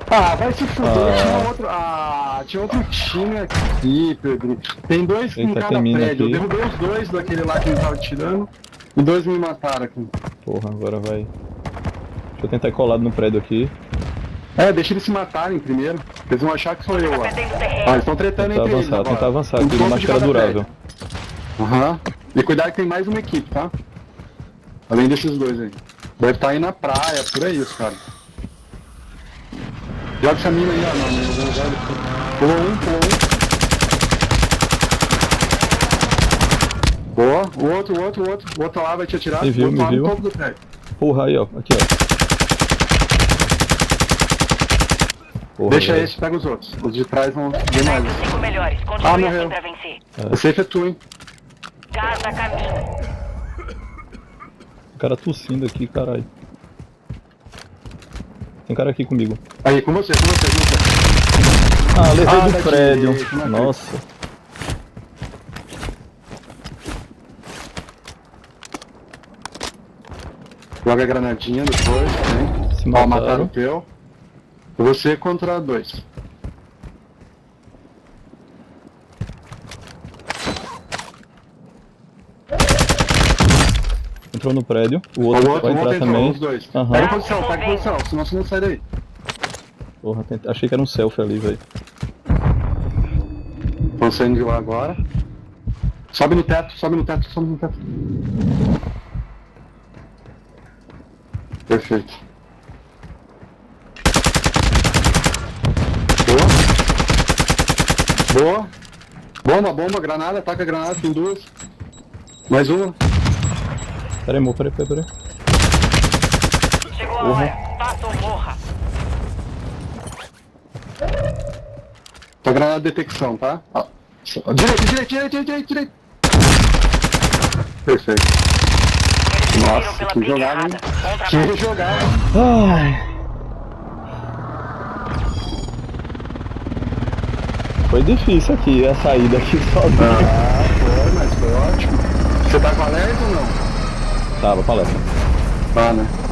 Ah, vai se fuder, tinha outro time aqui, Pedro. Tem dois com Eita, cada tem mina prédio. aqui. Eu derrubei os dois daquele lá que ele tava tirando. E dois me mataram aqui. Porra, agora vai. Deixa eu tentar ir colado no prédio aqui. É, deixa eles se matarem primeiro. Eles vão achar que sou eu lá. Ah, eles estão tretando Tentar entre eles avançar, agora. tentar avançar Um aqui no topo de máscara cada durável. prédio. Aham. E cuidado que tem mais uma equipe, tá? Além desses dois aí. Deve estar aí na praia, por aí os caras. Joga essa mina aí, ó. Não. Pulou um. Boa. O outro lá vai te atirar. Me viu, o outro me lá viu. no topo do prédio. Porra, aí ó, aqui ó. Porra, Deixa velho. esse, pega os outros. Os de trás vão ver mais. Os 5 melhores. Ah, Continue morreu. assim pra vencer. O safe é tu, hein? Gás a caminho. O cara tossindo aqui, caralho. Tem cara aqui comigo. Aí, com você. Ah, levei do daqui, prédio. não acredito. Nossa. Joga a granadinha depois, né? Se Ó, mataram. mataram o teu. Você contra dois. Entrou no prédio. O O outro outro vai entrar entrou, também. os dois. Aham. Pega posição, senão você não sai daí. Porra, achei que era um selfie ali, velho. Vão saindo de lá agora. Sobe no teto. Perfeito. Boa. Bomba, granada, ataca a granada, tem duas. Mais uma. Peraí, amor, peraí. Chegou a hora. Faça ou morra. Tá granada de detecção, tá? Ó. Direito. Perfeito. Eles Nossa, saíram pela que briga jogada, errada. hein? Bom Que trabalho. jogada. Ai. Foi difícil aqui, a saída aqui sozinho. Mas foi ótimo. Você tá com alerta ou não? Tava, palestra. Tá, né?